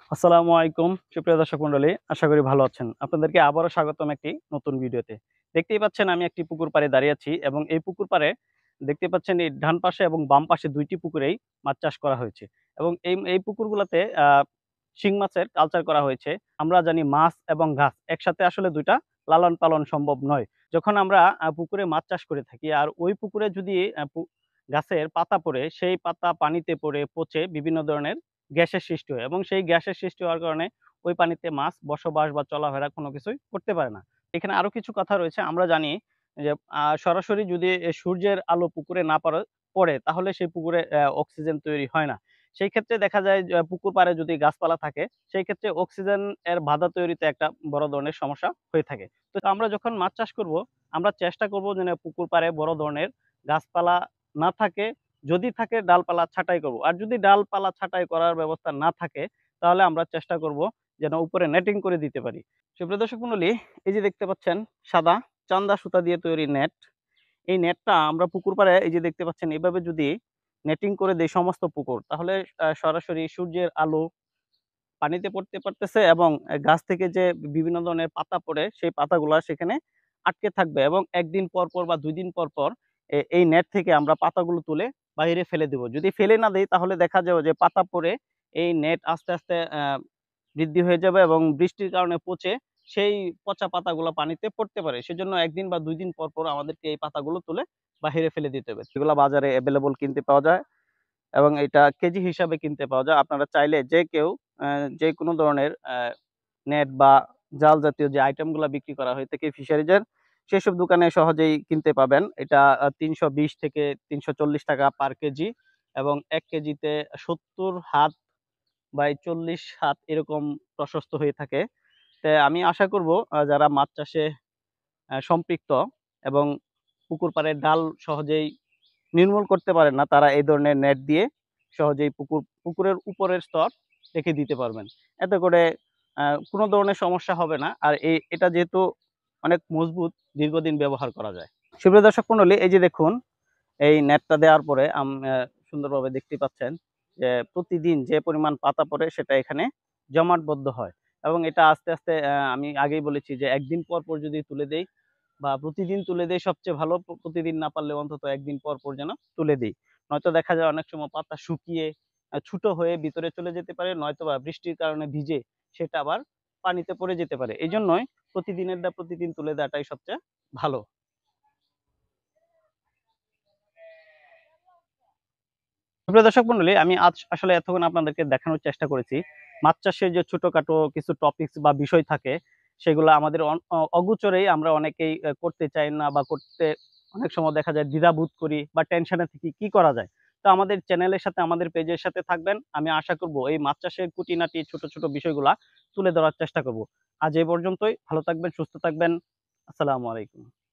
আসসালামু আলাইকুম সুপ্রিয় দর্শক মণ্ডলী, আশা করি ভালো আছেন। আপনাদেরকে আবারও স্বাগতম একটি নতুন ভিডিওতে। দেখতেই পাচ্ছেন আমি একটি পুকুর পাড়ে দাঁড়িয়ে আছি এবং এই পুকুর পাড়ে দেখতে পাচ্ছেন এই ডান পাশে এবং বাম পাশে ২ টি পুকুরেই মাছ চাষ করা হয়েছে এবং এই পুকুরগুলাতে শিং মাছের কালচার করা হয়েছে। আমরা জানি মাছ এবং গাছ একসাথে আসলে ২ টা লালন পালন সম্ভব নয়। যখন আমরা পুকুরে মাছ চাষ করে থাকি আর ওই পুকুরে যদি আ পু গাছের পাতা পড়ে, সেই পাতা পানিতে পড়ে পচে বিভিন্ন ধরনের গ্যাসের সৃষ্টি হয় এবং সেই গ্যাসের সৃষ্টি হওয়ার কারণে ওই পানিতে মাছ বসবাস বা চলাফেরা কোনো কিছুই করতে পারে না। এখানে আরো কিছু কথা রয়েছে। আমরা জানি যে সরাসরি যদি সূর্যের আলো পুকুরে না পড়ে তাহলে সেই পুকুরে অক্সিজেন তৈরি হয় না। সেই ক্ষেত্রে দেখা যায় যে পুকুর পাড়ে যদি গাছপালা থাকে সেই ক্ষেত্রে অক্সিজেন এর বাধা তৈরিতে একটা বড় ধরনের সমস্যা হয়ে থাকে। তো আমরা যখন মাছ চাষ করব, আমরা চেষ্টা করব যেন পুকুর পাড়ে বড় ধরনের গাছপালা না থাকে, যদি থাকে ডালপালা ছাঁটাই করব। আর যদি ডালপালা ছাঁটাই করার ব্যবস্থা না থাকে, তাহলে আমরা চেষ্টা করব যেন উপরে নেটিং করে দিতে পারি। সুপ্রিয় দর্শক মণ্ডলী, এই যে দেখতে পাচ্ছেন সাদা চান্দা সুতা দিয়ে তৈরি নেট। এই নেটটা আমরা পুকুর পাড়ে এই যে দেখতে পাচ্ছেন এভাবে যদি নেটিং করে দেই সমস্ত পুকুর, তাহলে সরাসরি সূর্যের আলো পানিতে পড়তে পারতেছে এবং গাছ থেকে যে বিভিন্ন ধরনের পাতা পড়ে, সেই পাতাগুলা সেখানে আটকে থাকবে এবং ১ দিন পর, পর বা ২ দিন পর, পর এই নেট থেকে আমরা পাতাগুলো তুলে বাইরে ফেলে দেব। যদি ফেলে না দেই তাহলে দেখা যাবে যে পাতা পড়ে এই নেট আস্তে, আস্তে বৃদ্ধি হয়ে যাবে এবং বৃষ্টির কারণে পচে সেই পচা পাতাগুলো পানিতে পড়তে পারে। সেজন্য ১ দিন বা ২ দিন পর, পর আমাদেরকে এই পাতাগুলো তুলে বাহিরে ফেলে দিতে হবে। এগুলা বাজারে এভেইলেবল কিনতে পাওয়া যায় এবং এটা কেজি হিসাবে কিনতে পাওয়া যায়। আপনারা চাইলে যে কেউ অ্যা যেকোনো ধরনের নেট বা জাল জাতীয় যে আইটেমগুলা বিক্রি করা হয়ে থাকে ফিশারিজের, সেসব দোকানে সহজেই কিনতে পাবেন। এটা ৩২০ থেকে ৳৩৪০ পার কেজি এবং ১ কেজিতে ৭০ হাত বাই ৪০ হাত এরকম প্রশস্ত হয়ে থাকে। আমি আশা করব যারা মাছ চাষে সম্পৃক্ত এবং পুকুর পাড়ের ডাল সহজেই নির্মূল করতে পারেন না, তারা এই ধরনের নেট দিয়ে সহজেই পুকুরের উপরের স্তর রেখে দিতে পারবেন। এতে করে কোনো ধরনের সমস্যা হবে না। আর এটা যেহেতু অনেক মজবুত, দীর্ঘদিন ব্যবহার করা যায়। সুপ্রিয় দর্শক মণ্ডলী, এই যে দেখুন এই নেটটা দেওয়ার পরে সুন্দরভাবে দেখতেই পাচ্ছেন যে প্রতিদিন যে পরিমাণ পাতা পড়ে সেটা এখানে জমাটবদ্ধ হয় এবং এটা আস্তে, আস্তে আমি আগেই বলেছি যে ১ দিন পর, পর যদি তুলে দেই বা প্রতিদিন তুলে দেই সবচেয়ে ভালো। প্রতিদিন না পারলেও অন্তত ১ দিন পর, পর যেন তুলে দেই। নয়তো দেখা যায় অনেক সময় পাতা শুকিয়ে ছোট হয়ে ভিতরে চলে যেতে পারে, নয়তোবা বৃষ্টির কারণে ভিজে সেটা আবার পানিতে পড়ে যেতে পারে। এজন্যই প্রতিদিনেরটা প্রতিদিন তুলে দেওয়াটাই সবচেয়ে ভালো। সুপ্রিয় দর্শক মণ্ডলী, আমি আজ আসলে এতক্ষণ আপনাদেরকে দেখানোর চেষ্টা করেছি মাছ চাষের যে ছোটখাটো কিছু টপিকস বা বিষয় থাকে সেগুলো আমাদের অগোচরেই আমরা অনেকেই করতে চাই না বা করতে অনেক সময় দেখা যায় দ্বিধাবোধ করি বা টেনশনে থাকি কি করা যায়। তো আমাদের চ্যানেলের সাথে আমাদের পেজের সাথে থাকবেন। আমি আশা করব এই মাছ চাষের খুঁটিনাটি ছোট, ছোট বিষয়গুলা তুলে ধরার চেষ্টা করব। আজ এই পর্যন্তই। ভালো থাকবেন, সুস্থ থাকবেন। আসসালামু আলাইকুম।